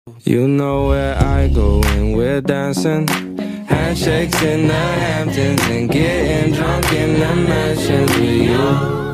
You know where I go when we're dancing. Handshakes in the Hamptons and getting drunk in the mansions with you.